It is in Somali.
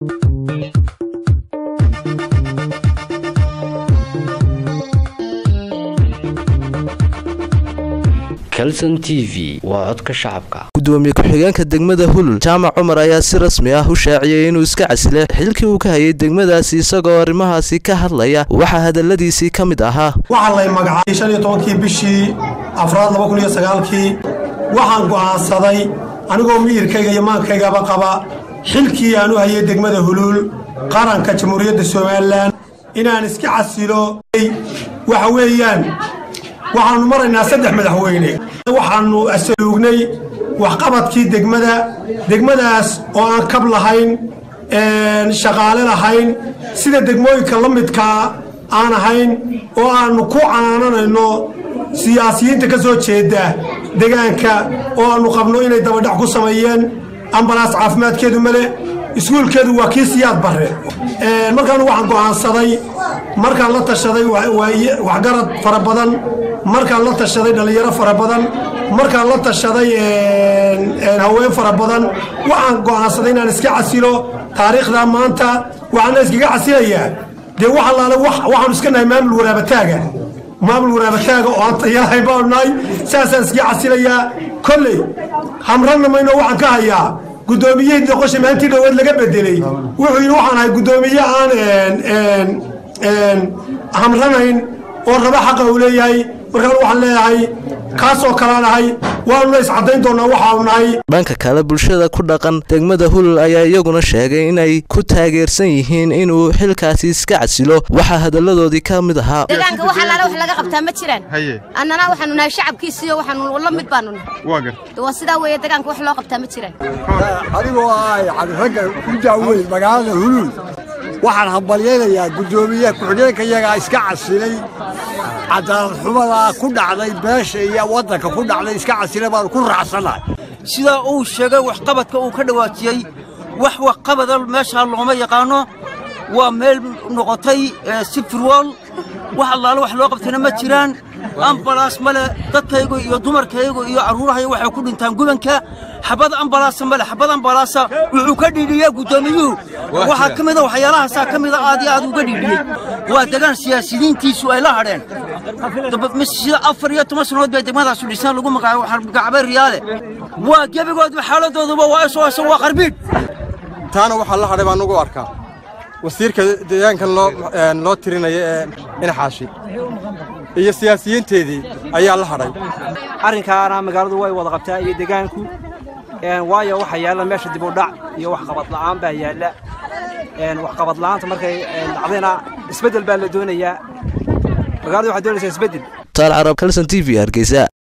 كلسن تي في وعدك شعبك gudoomiye ku-xigeenka degmada Hulul Jaamac Umar ayaa si rasmi ah u shaaciyay inuu iska casilay xilkii uu ka hayay degmadaasi isagoo arrimahaasi ka hadlaya waxa hadaladiisii ka mid ahaa waxa la magacaabay 15 bishii Afraad 2009 waxaan go'aansaday anigoo miirkayga iyo maankayga qaba xilkii aanu hayay degmada Hulul qaranka Jamhuuriyadda Soomaaliland inaan iska casilo waxa weeyaan waxaanu maraynaa 3 madaxweyne waxaanu asluugnay waxqabadkii degmadaas oo aan kab lahayn shaqaale lahayn sida degmooyinka la midka aan ahayn oo aanu ku canaananayno siyaasiyiinta ka soo jeeda deegaanka oo aanu qabno inay dabadhac ku sameeyeen ambalaas caafimaadkeedu male iskuulkeedu waa kii siyaad bare markaan waxaan go'aansaday markaan la tashaday waxgarad fara badan markaan la tashaday dhalinyaro fara badan markaan la tashaday haween fara badan waxaan go'aansaday inaan iska casilo taariikhda maanta waxaan iskaga casilayaa de waxa la waxaan iska nahay maamul waraabtaaga oo aan tayahay baanay saasan iska casilayaa kulli hamrana mayno waxaan ka hayaa gudoomiyaha doqosha maantii dhawaad laga bedelay wuxuu yiri waxaan ahay gudoomiye aan hamranayn oo raba xaq u leeyahay markaan waxaan leeyahay kaasoo kala nahay waanu is cadayn doonaa waxa nahay dhanka kale bulshada ku dhaqan degmada Hulul ayaa iyaguna sheegay inay ku taageersan yihiin inuu xilkaasi iska casilo waxa hadaladoodii ka mid ahaa deegaanka waxa wax laga qabtaa ma jiraan annana waxaanu nahay shacabkiisa waxaanu la mid baanu waa sida weeye deegaanka wax loo qabtaa ma jiraan adigoo ay ragga ku jaaway magaalada Hulul waxaan hambalyeeyaa gudoomiyaha ku-xigeenka iyaga iska casilay cadaalad xumada ku dhacday beesha iyo wadanka ku dhacday iska casilay baan ku raacsanahay sida uu sheegay wax qabadka uu ka dhawaajiyay wax qabada meesha looma yaqaano waa meel noqotay sifirwal wax allaale wax loo qabtayna ma jiraan ambalaas male dadkaygu iyo dumarkaygu iyo caruurahay waxay ku dhintaan gubanka xabad ambalaas male xabad ambalaas wuxuu ka dhigay gudoomiyuhu waxa kamid ah waxyaalahaas kamid ah aad uga dhigay waa deegaan siyaasiyiintiisu ay la hadheen dad misida 14 sanadood bay degmadaas u dhisaan lagu magacaabay riyaale waa gabigood xaaladooduba waa soo waa qarbiid taana waxa la hadhay baan ugu arkaa wasiirka deegaanka loo tirinaya in xaashi iyo siyaasiyiinteedii ayaa la hadhay arrinkaana magaaladu way wada qabtaa iyo deegaanku waayo waxa yaala meesha dib u dhac iyo wax qabad la'aan baa yaala wax qabad la'aanta markay dhacdayna isbedel baa la doonayaa magaaladu waxa doonaysaa isbedel taal carab Kalsan TV Hargeysa.